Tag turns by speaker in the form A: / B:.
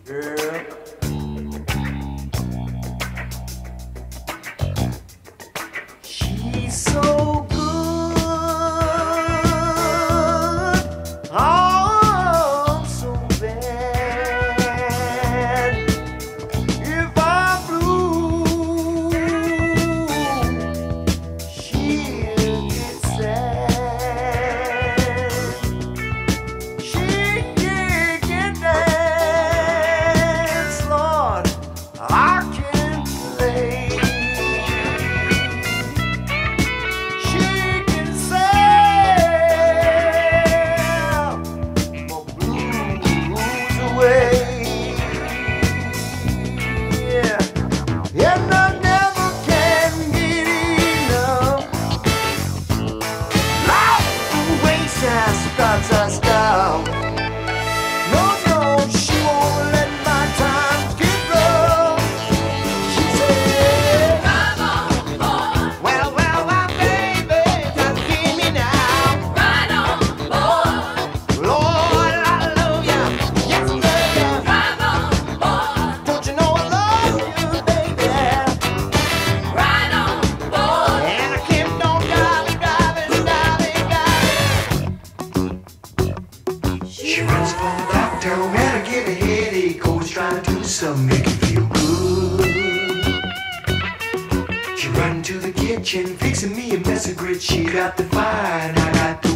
A: Girl, she's so good. Oh, so bad. If I'm blue, she'll get sad. She can dance, Lord. I can play. She can sail my blues away. Yeah. And I never can get enough. Love the way she starts us down. No, no, she won't let my times get rough. She said,
B: Come on, boy,
A: well, my baby, just give me now.
B: ride on, boy,
A: Lord, I love you. Yes, I love you.
B: drive on, boy,
A: Don't you know I love you, baby?
B: ride on, boy.
A: And I keep on driving. She runs for the doctor when I get a headache. Always trying to do something make you feel good. She run to the kitchen, fixing me a mess of grits. She got the fire and I got the